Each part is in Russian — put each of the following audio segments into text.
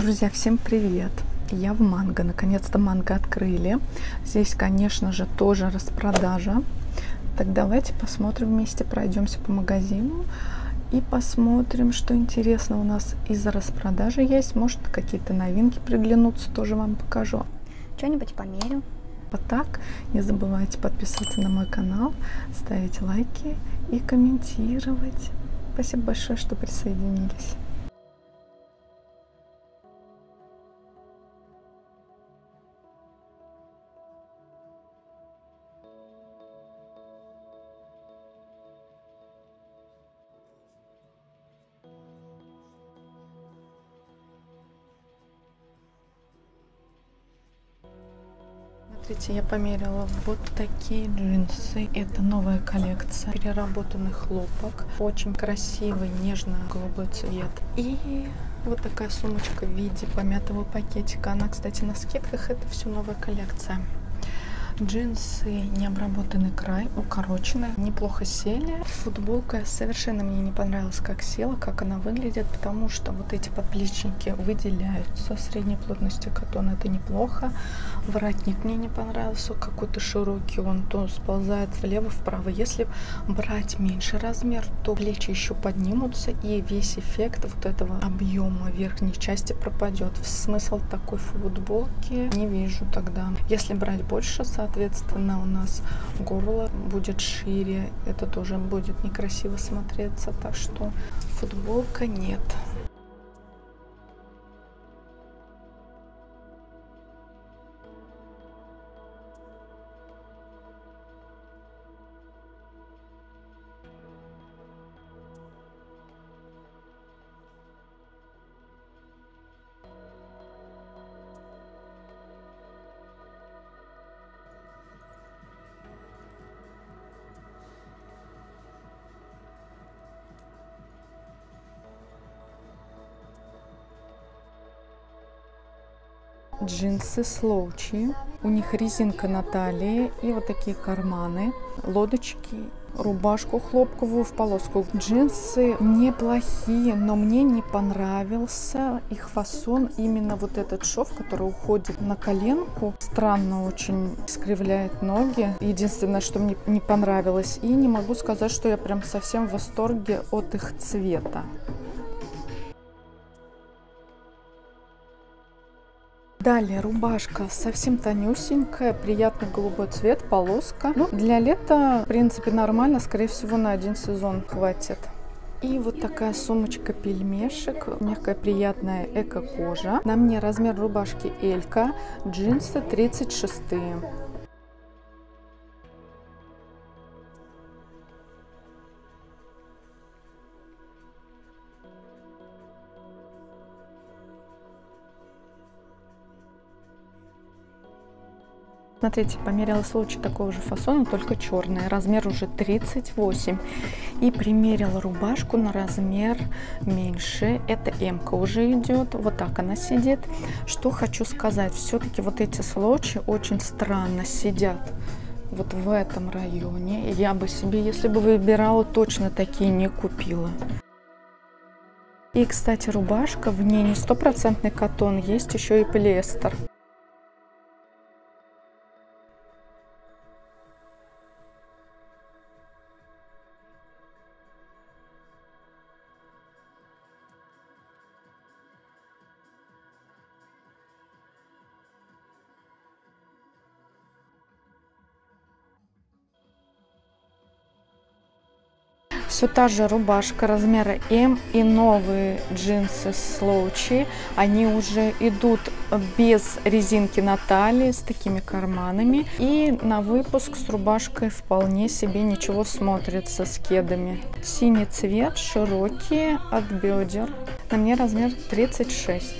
Друзья, всем привет! Я в Манго. Наконец-то Манго открыли. Здесь, конечно же, тоже распродажа. Так давайте посмотрим вместе, пройдемся по магазину и посмотрим, что интересно у нас из распродажи есть. Может, какие-то новинки приглянутся, тоже вам покажу. Что-нибудь померю. Вот так. Не забывайте подписываться на мой канал, ставить лайки и комментировать. Спасибо большое, что присоединились. Смотрите, я померила вот такие джинсы. Это новая коллекция. Переработанный хлопок. Очень красивый, нежно-голубой цвет. И вот такая сумочка в виде помятого пакетика. Она, кстати, на скидках. Это все новая коллекция. Джинсы, необработанный край, укороченные, неплохо сели. Футболка совершенно мне не понравилась, как села, как она выглядит, потому что вот эти подплечники выделяются средней плотности катона, это неплохо. Воротник мне не понравился, какой-то широкий, он то сползает влево-вправо. Если брать меньший размер, то плечи еще поднимутся, и весь эффект вот этого объема верхней части пропадет. Смысл такой футболки не вижу тогда. Если брать больше, соответственно, у нас горло будет шире, это тоже будет некрасиво смотреться, так что футболка нет. Джинсы Слоучи. У них резинка на талии и вот такие карманы, лодочки, рубашку хлопковую в полоску. Джинсы неплохие, но мне не понравился их фасон. Именно вот этот шов, который уходит на коленку, странно очень искривляет ноги. Единственное, что мне не понравилось. И не могу сказать, что я прям совсем в восторге от их цвета. Далее рубашка совсем тонюсенькая, приятный голубой цвет, полоска. Ну, для лета, в принципе, нормально, скорее всего, на один сезон хватит. И вот такая сумочка пельмешек, мягкая, приятная эко-кожа. На мне размер рубашки Элька, джинсы 36. Смотрите, померила Слоучи такого же фасона, только черный. Размер уже 38. И примерила рубашку на размер меньше. Это М-ка уже идет. Вот так она сидит. Что хочу сказать. Все-таки вот эти Слоучи очень странно сидят. Вот в этом районе. Я бы себе, если бы выбирала, точно такие не купила. И, кстати, рубашка, в ней не стопроцентный катон, есть еще и полиэстер. Все та же рубашка размера М и новые джинсы Слоучи. Они уже идут без резинки на талии, с такими карманами. И на выпуск с рубашкой вполне себе ничего смотрится, с кедами. Синий цвет, широкие, от бедер. На мне размер 36.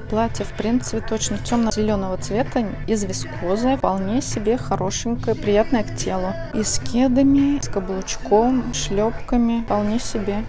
Платье, в принципе, точно темно-зеленого цвета, из вискозы. Вполне себе хорошенькое, приятное к телу. И с кедами, с каблучком, шлепками. Вполне себе.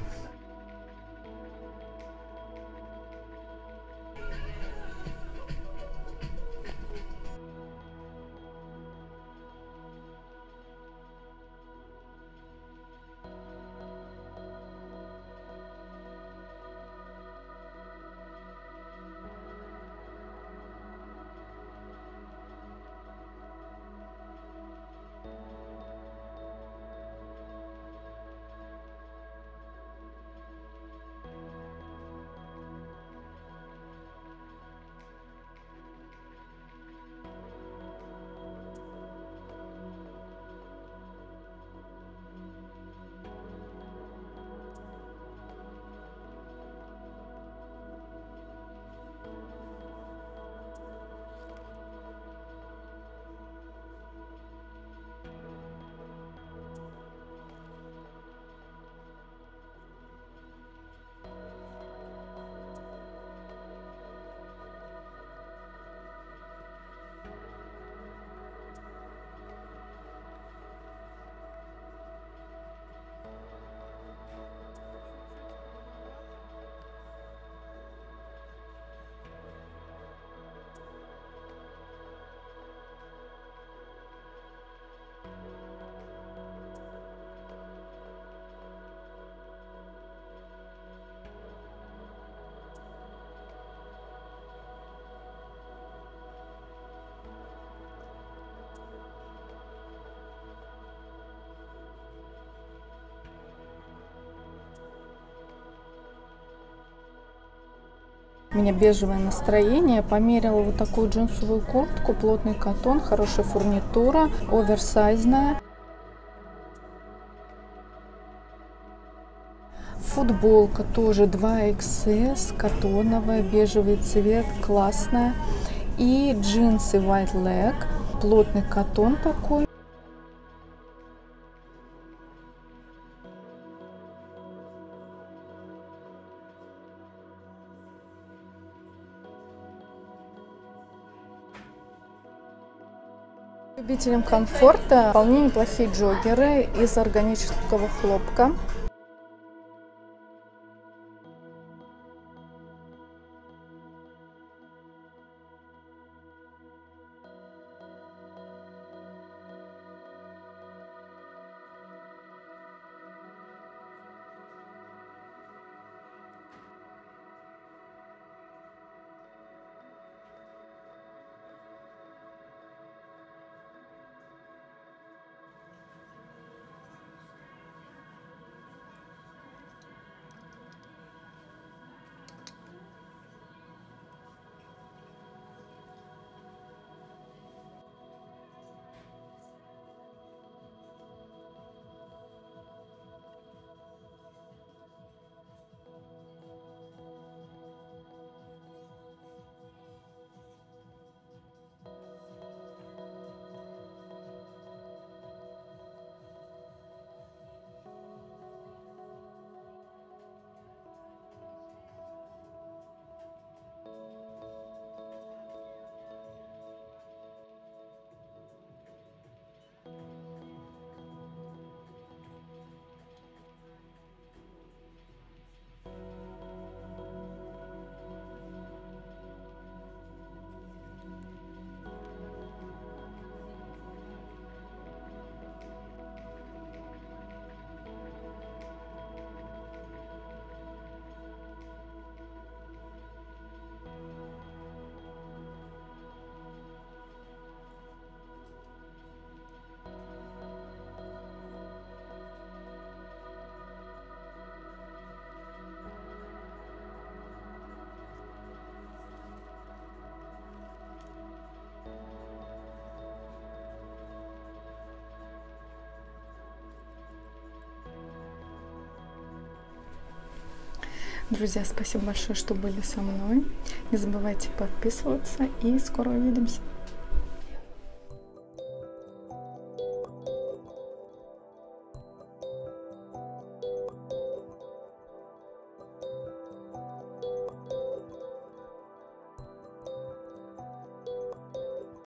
У меня бежевое настроение. Померила вот такую джинсовую куртку, плотный катон, хорошая фурнитура, оверсайзная. Футболка тоже 2XS, катоновая, бежевый цвет, классная. И джинсы White Leg, плотный катон такой. Любителям комфорта вполне неплохие джоггеры из органического хлопка. Друзья, спасибо большое, что были со мной. Не забывайте подписываться и скоро увидимся.